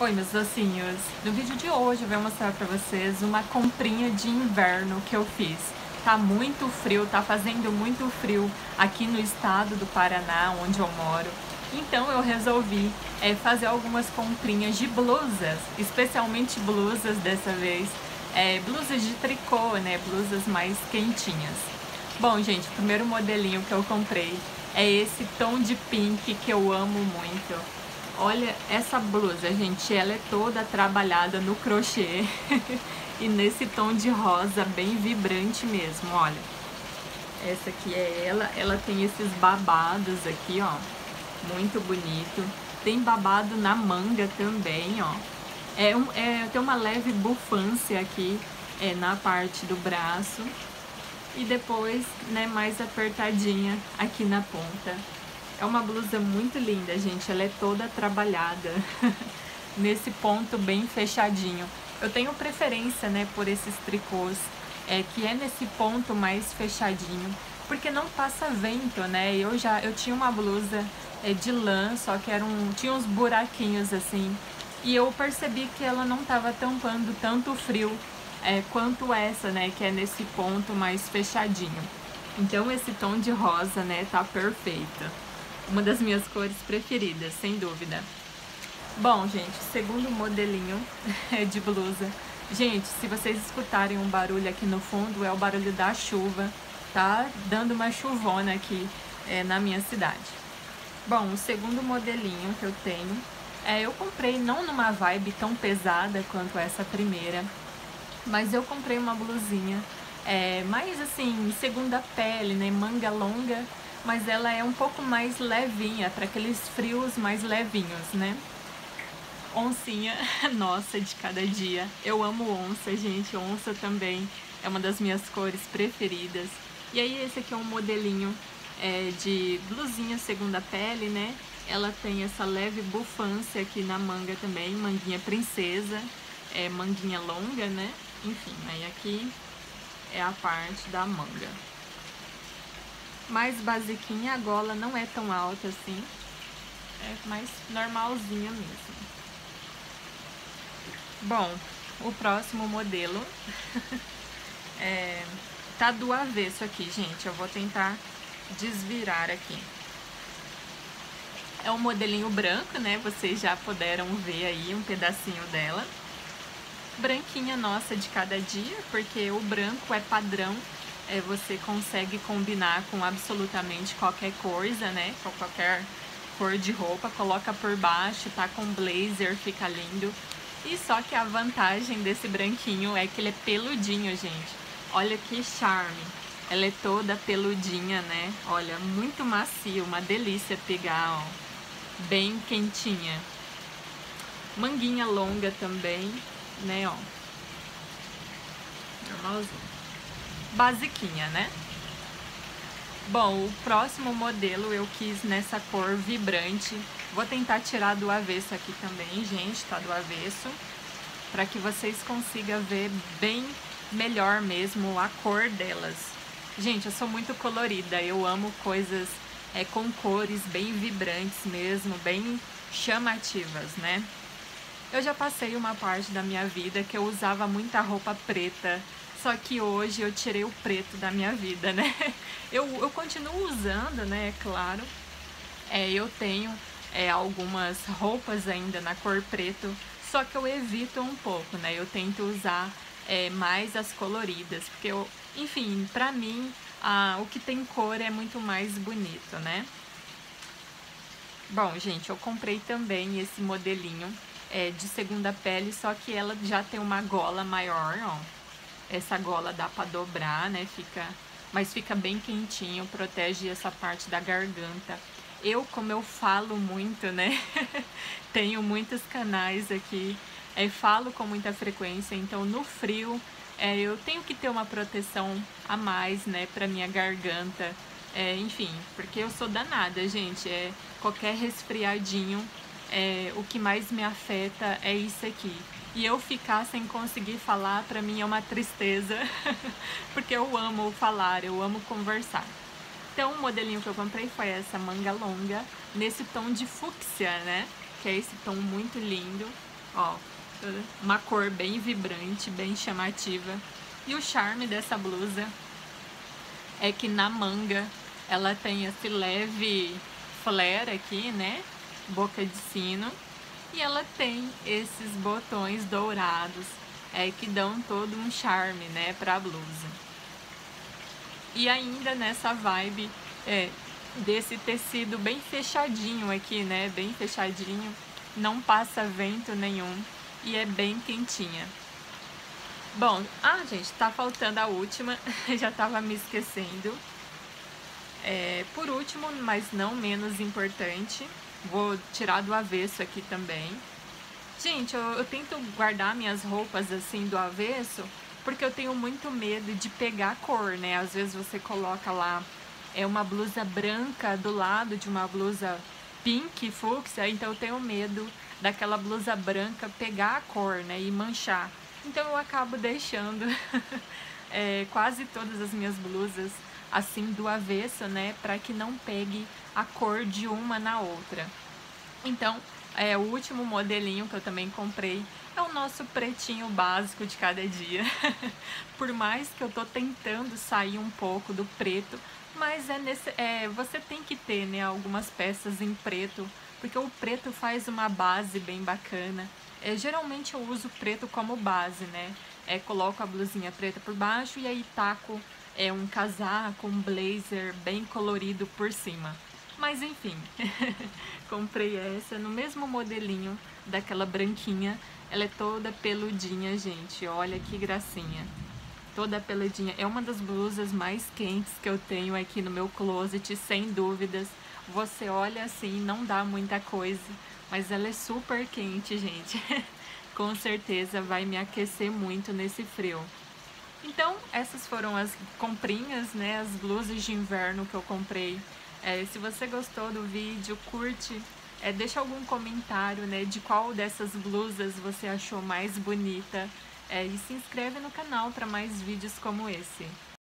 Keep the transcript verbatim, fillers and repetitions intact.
Oi, meus docinhos! No vídeo de hoje eu vou mostrar pra vocês uma comprinha de inverno que eu fiz. Tá muito frio, tá fazendo muito frio aqui no estado do Paraná, onde eu moro. Então eu resolvi é, fazer algumas comprinhas de blusas, especialmente blusas dessa vez. É, blusas de tricô, né? Blusas mais quentinhas. Bom, gente, o primeiro modelinho que eu comprei é esse tom de pink que eu amo muito. Olha essa blusa, gente, ela é toda trabalhada no crochê e nesse tom de rosa bem vibrante mesmo, olha. Essa aqui é ela, ela tem esses babados aqui, ó, muito bonito. Tem babado na manga também, ó. É, um, é tem uma leve bufância aqui é, na parte do braço e depois, né, mais apertadinha aqui na ponta. É uma blusa muito linda, gente, ela é toda trabalhada nesse ponto bem fechadinho. Eu tenho preferência, né, por esses tricôs, é, que é nesse ponto mais fechadinho, porque não passa vento, né? Eu já eu tinha uma blusa é, de lã, só que era um, tinha uns buraquinhos assim, e eu percebi que ela não estava tampando tanto frio é, quanto essa, né, que é nesse ponto mais fechadinho. Então esse tom de rosa, né, tá perfeito. Uma das minhas cores preferidas, sem dúvida. Bom, gente, o segundo modelinho de blusa. Gente, se vocês escutarem um barulho aqui no fundo, é o barulho da chuva. Tá dando uma chuvona aqui é, na minha cidade. Bom, o segundo modelinho que eu tenho, é, eu comprei não numa vibe tão pesada quanto essa primeira, mas eu comprei uma blusinha é, mais assim, segunda pele, né, manga longa, mas ela é um pouco mais levinha, para aqueles frios mais levinhos, né? Oncinha, nossa, de cada dia. Eu amo onça, gente, onça também é uma das minhas cores preferidas. E aí esse aqui é um modelinho é, de blusinha segunda pele, né? Ela tem essa leve bufância aqui na manga também, manguinha princesa, é, manguinha longa, né? Enfim, aí aqui é a parte da manga. Mais basiquinha, a gola não é tão alta assim, é mais normalzinha mesmo. Bom, o próximo modelo é, tá do avesso aqui, gente, eu vou tentar desvirar aqui. É um modelinho branco, né, vocês já puderam ver aí um pedacinho dela. Branquinha nossa de cada dia, porque o branco é padrão. É, você consegue combinar com absolutamente qualquer coisa, né? Com qualquer cor de roupa, coloca por baixo, tá com blazer, fica lindo. E só que a vantagem desse branquinho é que ele é peludinho, gente. Olha que charme. Ela é toda peludinha, né? Olha, muito macio, uma delícia pegar, ó. Bem quentinha. Manguinha longa também, né, ó. Normalzinho. Basiquinha, né? Bom, o próximo modelo eu quis nessa cor vibrante. Vou tentar tirar do avesso aqui também, gente, tá do avesso, para que vocês consigam ver bem melhor mesmo a cor delas. Gente, eu sou muito colorida, eu amo coisas é, com cores bem vibrantes mesmo, bem chamativas, né? Eu já passei uma parte da minha vida que eu usava muita roupa preta, só que hoje eu tirei o preto da minha vida, né? Eu, eu continuo usando, né? É claro. É, eu tenho é, algumas roupas ainda na cor preto, só que eu evito um pouco, né? Eu tento usar é, mais as coloridas, porque eu, enfim, pra mim, a, o que tem cor é muito mais bonito, né? Bom, gente, eu comprei também esse modelinho é, de segunda pele, só que ela já tem uma gola maior, ó. Essa gola dá pra dobrar, né? Fica, mas fica bem quentinho, protege essa parte da garganta. Eu, como eu falo muito, né? Tenho muitos canais aqui, é, falo com muita frequência, então no frio é, eu tenho que ter uma proteção a mais, né? Pra minha garganta, é, enfim, porque eu sou danada, gente. É, qualquer resfriadinho, é, o que mais me afeta é isso aqui. E eu ficar sem conseguir falar, pra mim é uma tristeza, porque eu amo falar, eu amo conversar. Então o modelinho que eu comprei foi essa manga longa, nesse tom de fúcsia, né? Que é esse tom muito lindo. Ó, uma cor bem vibrante, bem chamativa. E o charme dessa blusa é que na manga ela tem esse leve flare aqui, né? Boca de sino. E ela tem esses botões dourados, é, que dão todo um charme, né, pra blusa. E ainda nessa vibe é, desse tecido bem fechadinho aqui, né, bem fechadinho, não passa vento nenhum e é bem quentinha. Bom, ah, gente, tá faltando a última, já tava me esquecendo. É, por último, mas não menos importante, vou tirar do avesso aqui também. Gente, eu, eu tento guardar minhas roupas assim do avesso, porque eu tenho muito medo de pegar cor, né? Às vezes você coloca lá é uma blusa branca do lado de uma blusa pink, fúcsia, então eu tenho medo daquela blusa branca pegar a cor, né, e manchar. Então eu acabo deixando é, quase todas as minhas blusas assim do avesso, né, para que não pegue a cor de uma na outra. Então, é, o último modelinho que eu também comprei é o nosso pretinho básico de cada dia. Por mais que eu tô tentando sair um pouco do preto, mas é nesse, é, você tem que ter, né, algumas peças em preto, porque o preto faz uma base bem bacana. É, geralmente eu uso preto como base, né? É, coloco a blusinha preta por baixo e aí taco é, um casaco, um blazer bem colorido por cima. Mas enfim, comprei essa no mesmo modelinho daquela branquinha. Ela é toda peludinha, gente. Olha que gracinha. Toda peludinha. É uma das blusas mais quentes que eu tenho aqui no meu closet, sem dúvidas. Você olha assim, não dá muita coisa, mas ela é super quente, gente. Com certeza vai me aquecer muito nesse frio. Então, essas foram as comprinhas, né? As blusas de inverno que eu comprei. É, se você gostou do vídeo, curte, é, deixa algum comentário, né, de qual dessas blusas você achou mais bonita, é, e se inscreve no canal para mais vídeos como esse.